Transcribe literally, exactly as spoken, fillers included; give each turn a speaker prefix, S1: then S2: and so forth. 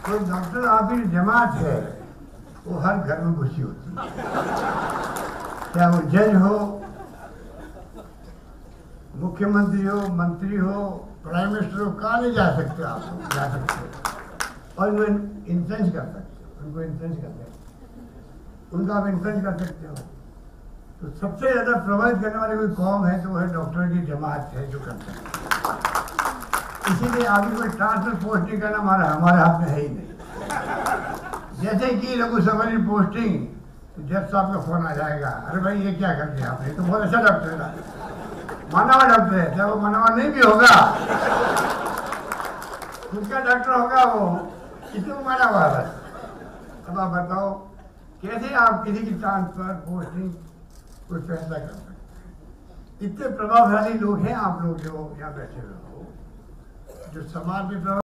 S1: कोई डॉक्टर आपकी जमात है वो हर घर में घुसी होती है, क्या वो जज हो, मुख्यमंत्री हो, मंत्री हो, प्राइम मिनिस्टर हो, कहाँ नहीं जा सकते आप लोग, जा सकते हो और वो इन्फ्लुएंस कर सकते हो, उनको इन्फ्लुएंस कर सकते हो, उनका आप इन्फ्लुएंस कर सकते हो। तो सबसे ज्यादा प्रभावित करने वाली कोई कौम है तो वो है डॉक्टर की जमात है जो करते हैं। इसीलिए आगे कोई ट्रांसफर पोस्टिंग करना हमारा हमारे हाथ में है ही नहीं। जैसे कि लघु समरी पोस्टिंग, जज साहब का फोन आ जाएगा, अरे भाई ये क्या कर दिया आपने, तो बहुत अच्छा डॉक्टर है, माना हुआ डॉक्टर है, चाहे वो माना हुआ नहीं भी होगा, उसका डॉक्टर होगा वो, इसको माना हुआ है। अब आप बताओ कैसे आप किसी की ट्रांसफर पोस्टिंग कोई फैसला कर सकते हैं। इतने प्रभावशाली लोग हैं आप लोग जो यहाँ बैठे हुए हो, जो समाज में